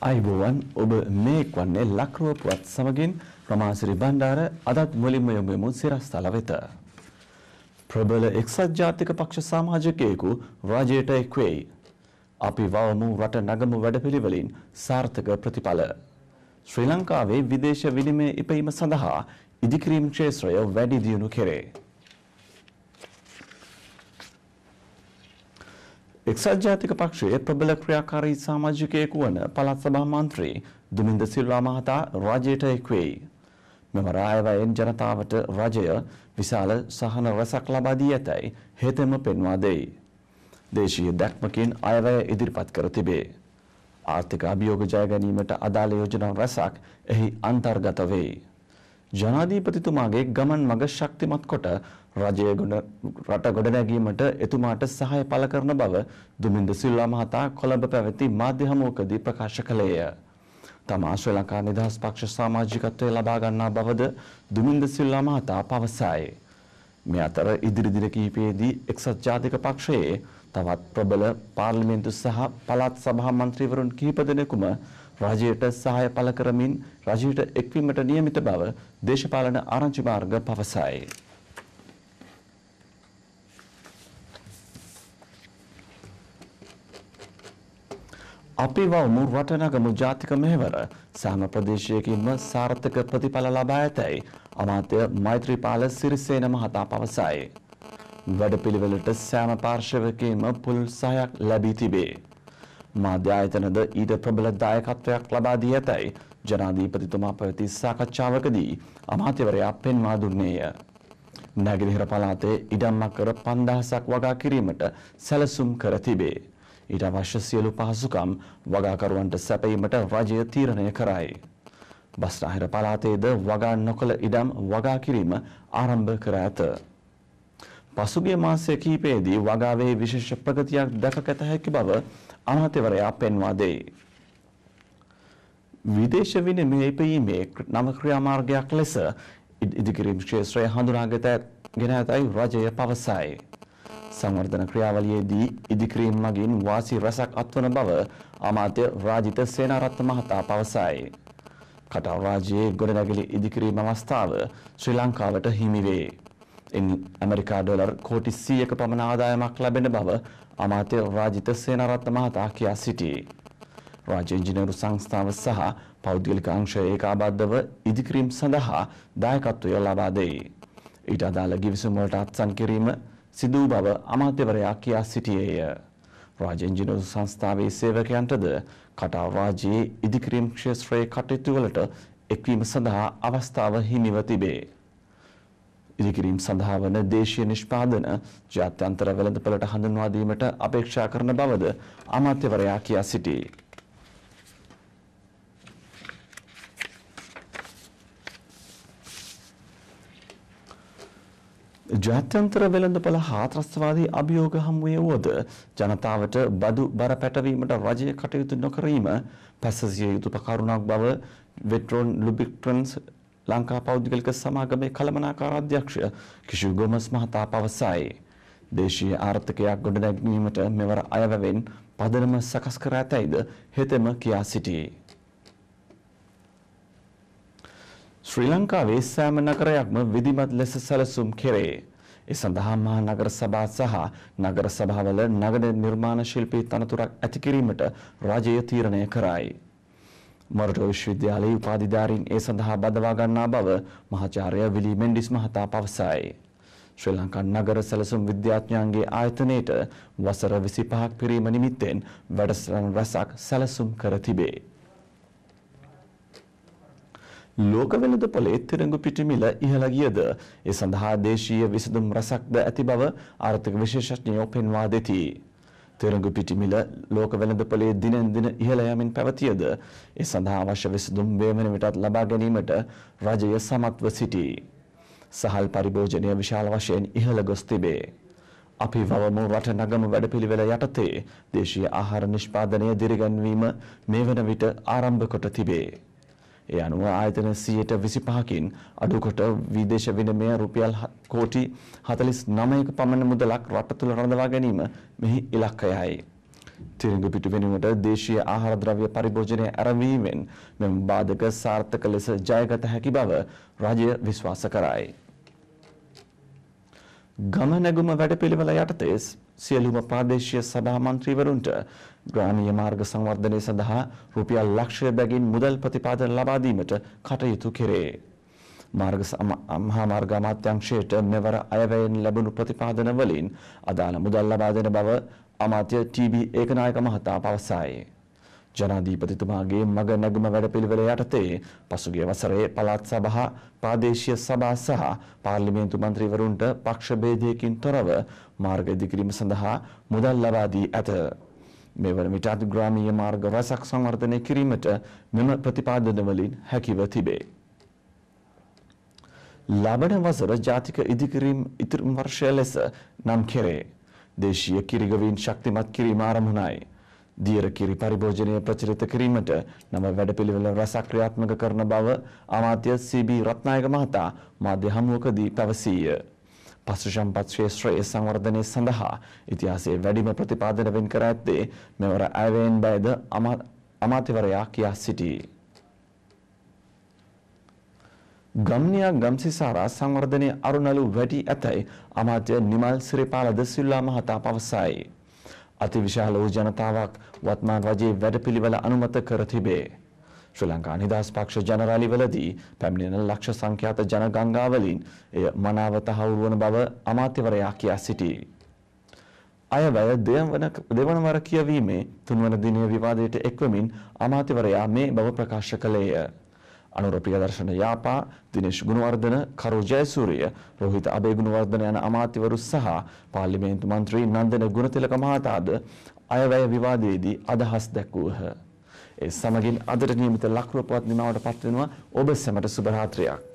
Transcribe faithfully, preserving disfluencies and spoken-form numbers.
අයිබෝවන් ඔබ මේ වන්නේ ලක්රුව පුවත් සමගින් Asiri Bandara අදත් මුලින්ම යොමු සිරස්තල වෙත. ප්‍රබල එක්සත් ජාතික පක්ෂ සමාජිකයෙකු රජයට එක් වෙයි. අපි වවමු රට නගමු වැඩපිළිවෙලින් සාර්ථක ප්‍රතිඵල. ශ්‍රී ලංකාවේ විදේශ විනිමය ඉපීම සඳහා ඉදිකිරීම් ක්ෂේත්‍රය වැඩි දියුණු කෙරේ. එක්සත් ජාතික පක්ෂයේ ප්‍රබල ක්‍රියාකාරී සමාජිකයෙකු වන පළාත් සභා මන්ත්‍රී දුමින්ද සිල්වා මහතා රජයට එක් වෙයි. මෙම රායවයෙන් ජනතාවට රජය විශාල සහන රැසක් ලබා දී ඇතැයි හෙතෙම පෙන්වා දෙයි. දේශීය දැක්මකින් අයවැය ඉදිරිපත් කර තිබේ. ආර්ථික අභියෝග ජය ගැනීමට අදාළ යෝජනා රැසක් එහි අන්තර්ගත වෙයි. ජනාධිපතිතුමාගේ ගමන් මඟ ශක්තිමත් කොට රජය රට ගොඩනැගීමට එතුමාට සහාය පළ කරන බව දුමින්ද සිල්වා මහතා කොළඹ පැවති මාධ්‍ය හමුවකදී ප්‍රකාශ කළේය. තමා ශ්‍රී ලංකා නිදහස් පක්ෂ සමාජිකත්වය ලබා ගන්නා බවද දුමින්ද සිල්වා මහතා පවසයි. මේ අතර ඉදිරි දින කිහිපයේදී එක්සත් ජාතික පක්ෂයේ තවත් ප්‍රබල පාර්ලිමේන්තු සහ පළාත් සභා මන්ත්‍රීවරුන් කිහිප දෙනෙකුම රජයට සහාය පළ කරමින් රජයට එක්වීමට නියමිත බව දේශපාලන ආරංචි මාර්ග පවසයි. අපි වවමු රට නගමු ජාතික මෙහෙවර සෑම ප්‍රදේශයකින්ම සාර්ථක ප්‍රතිඵල ලබා ඇතැයි අමාත්‍ය මෛත්‍රීපාල සිරිසේන මහතා පවසයි. වැඩපිළිවෙලට සෑම පාර්ශවයකින්ම පුළුල් සහයක් ලැබී තිබේ. මාධ්‍ය ආයතනද ඊට ප්‍රබල දායකත්වයක් ලබා දී ඇතැයි ජනාධිපතිතුමා පැවති සාකච්ඡාවකදී අමාත්‍යවරයා පෙන්වා දුන්නේය. නැගෙනහිර පළාතේ ඉඩම් අක්කර පන්දහසක් වගා කිරීමට සැලසුම් කර තිබේ. ඊට අවශ්‍ය සියලු පහසුකම් වගාකරුවන්ට සැපයීමට රජය තීරණය කරයි. බස්නාහිර පළාතේද වගා නොකළ ඉඩම් වගා කිරීම ආරම්භ කර ඇත. පසුගිය මාසය කිහිපයේදී වගාවේ විශේෂ ප්‍රගතියක් දැකගත හැකි බව අමාත්‍යවරයා පෙන්වා දෙයි. විදේශ විනිමය ඉපීමේ නව ක්‍රියාමාර්ගයක් ලෙස ඉදිකිරීම් ක්ෂේත්‍රය හඳුනාගෙන ඇතැයි රජය පවසයි. සංවර්ධන ක්‍රියාවලියේදී ඉදිකිරීම් මගින් වාසි රැසක් අත්වන බව අමාත්‍ය රාජිත සේනාරත්න මහතා පවසයි. කටාව රාජ්‍යයේ ගොඩනැගිලි ඉදිකිරීම් අවස්ථාව ශ්‍රී ලංකාවට හිමි වේ. ඉන් ඇමරිකා ඩොලර් කෝටි සීයක පමණ ආදායමක් ලැබෙන බව අමාත්‍ය රාජිත සේනාරත්න මහතා කියා සිටී. රාජ්‍ය ඉංජිනේරු සංස්ථාව සහ පෞද්ගලික අංශය ඒකාබද්ධව ඉදිකිරීම් සඳහා දායකත්වය ලබා දෙයි. ඊට අදාළ ගිවිසුම් වලට අත්සන් කිරීම සිදු බව අමාත්‍යවරයා කියා සිටියේය. රාජ්‍ය ඉංජිනේරු සංස්ථාවේ සේවකයන්ටද කටාව රාජ්‍යයේ ඉදිකිරීම් ක්ෂේත්‍රයේ කටයුතු වලට එක්වීම සඳහා අවස්ථාව හිමිව තිබේ. ඉදිකිරීම් සඳහා වන දේශීය නිෂ්පාදන ජාත්‍යන්තර වෙළඳපළට හඳුන්වා දීමට අපේක්ෂා කරන බවද අමාත්‍යවරයා කියා සිටී. ජාත්‍යන්තර වෙළඳපළ හා ත්‍රස්තවාදී අභියෝග හමුවේ වුවද ජනතාවට බදු බර පැටවීමට රජය කටයුතු නොකිරීම පැසසිය යුතු කරුණක් බව වෙට්‍රොන් ලුබික්ට්‍රන්ස් ලංකා පෞද්ගලික සමාගමේ කළමනාකාර අධ්‍යක්ෂ කිෂු ගොමස් මහතා පවසයි. දේශීය ආර්ථිකයක් ගොඩනැගීමට මෙවර අයවැයෙන් පදනම සකස් කර ඇතැයිද හෙතෙම කියා සිටී. ශ්‍රී ලංකාවේ සෑම නගරයක්ම විධිමත් ලෙස සැලසුම් කෙරේ. ඒ සඳහා මහා නගර සභා සහ නගර සභාවල නගර නිර්මාණ ශිල්පී තනතුරක් ඇති කිරීමට රජය තීරණය කරයි. මොරටු විශ්වවිද්‍යාලයේ උපාධිධාරීන් ඒ සඳහා බදවා ගන්නා බව මහාචාර්ය විලි මෙන්ඩිස් මහතා පවසයි. ශ්‍රී ලංකා නගර සැලසුම් විද්‍යාඥයන්ගේ ආයතනයේට වසර විසිපහක් පිරීම නිමිත්තෙන් වැඩසටහන් රැසක් සැලසුම් කර තිබේ. ලෝක වෙළඳපොලේ තිරංගු පිටිමිල ඉහළ ගියද ඒ සඳහා දේශීය විසඳුම් රැසක්ද ඇති බව ආර්ථික විශේෂඥයෝ පෙන්වා දෙති. තිරංගු පිටිමිල ලෝක වෙළඳපොලේ දිනෙන් දින ඉහළ යමින් පැවතියද ඒ සඳහා අවශ්‍ය විසඳුම් වේමන විටත් ලබා ගැනීමට රජය සමත්ව සිටී. සහල් පරිභෝජනය විශාල වශයෙන් ඉහළ ගොස් තිබේ. අපි වවමු රට නගමු වැඩපිළිවෙල යටතේ දේශීය ආහාර නිෂ්පාදනය දිරිගැන්වීම මේ වන විට ආරම්භ කොට තිබේ. ඒ අනුව ආයතන සියයට විසිපහකින් අඩුකොට විදේශ විනිමය රුපියල් කෝටි හතළිස් නවයක පමණ මුදලක් රට තුළ රඳවා ගැනීම මෙහි ඉලක්කයයි. තිරිඟු පිටු වෙනුවට දේශීය ආහාර ද්‍රව්‍ය පරිභෝජනය ඇරඹීමෙන් මෙම බාධක සාර්ථක ලෙස ජයගත හැකි බව රජය විශ්වාස කරයි. ගම නැගුම වැඩපිළිවෙල යටතේ සියලුම ප්‍රාදේශීය සභා මන්ත්‍රීවරුන්ට ග්‍රාමීය මාර්ග සංවර්ධනය සඳහා රුපියල් ලක්ෂය බැගින් මුදල් ප්‍රතිපාදන ලබා දීමට කටයුතු කෙරේ. මාර්ග මහා මාර්ග අමාත්‍යාංශයට මෙවර අයවැයෙන් ලැබුණු ප්‍රතිපාදන වලින් අදාළ මුදල් ලබා දෙන බව අමාත්‍ය ටී.බී. ඒකනායක මහතා පවසයි. ජනාධිපතිතුමාගේ මග නැගුම වැඩපිළිවෙල යටතේ පසුගිය වසරේ පළාත් සභා, ප්‍රාදේශීය සභා සහ පාර්ලිමේන්තු මන්ත්‍රීවරුන්ට පක්ෂ භේදයකින් තොරව මාර්ග ඉදිකිරීම සඳහා මුදල් ලබා දී ඇත. මෙවර විට ග්‍රාමීය මාර්ග රැසක් සංවර්ධනය කිරීමට මෙම ප්‍රතිපාදන වලින් හැකිව තිබේ. ලබන වසර ජාතික ඉදිකිරීම ඉදිරි වර්ෂය ලෙස නම් කෙරේ. දේශීය කිරිගවීන් ශක්තිමත් කිරීම ආරම්භුණයි. දියර කිරි පරිභෝජනය ප්‍රචලිත කිරීමට නව වැඩපිළිවෙළ රැසක් ක්‍රියාත්මක කරන බව අමාත්‍ය සී.බී. රත්නායක මහතා මාධ්‍ය හමුවකදී පැවසීය. පශු සම්පත් ක්ෂේත්‍රයේ සංවර්ධනය සඳහා ඉතිහාසයේ වැඩිම ප්‍රතිපාදන වෙන් කර ඇත්තේ මෙවර අයවැයෙන් බයද අමාත්‍යවරයා කියා සිටී. ගම්නියා ගම්සිසාරා සංවර්ධනයේ අරුණලු වැඩි ඇතැයි අමාත්‍ය නිමල් සිරිපාලද සිල්වා මහතා පවසයි. අතිවිශාල වූ ජනතාවක් වත්මාන් රජයේ වැඩපිළිවෙල අනුමත කර තිබේ. ශ්‍රී ලංකා නිදහස් පක්ෂ ජනරාලිවලදී පැමිණෙන ලක්ෂ සංඛ්‍යාත ජනගංගාවලින් එය මනාව තහවුරු වන බව අමාත්‍යවරයා කියා සිටී. අයවැය දෙවන වර කියවීමේ තුන්වන දිනය විවාදයට එක්වමින් අමාත්‍යවරයා මේ බව ප්‍රකාශ කළේය. අනුර ප්‍රියදර්ශන යාපා, දිනේෂ් ගුණවර්ධන, කරෝ ජයසූරිය, රෝහිත අබේගුණවර්ධන යන අමාත්‍යවරු සහ පාර්ලිමේන්තු මන්ත්‍රී නන්දන ගුණතිලක මහතාද අයවැය විවාදයේදී අදහස් දැක්වූහ. ඒ සමගින් අදට නියමිත ලක්රුව පුවත් නිමාවට පත්වෙනවා. ඔබ සැමට සුබ රාත්‍රියක්.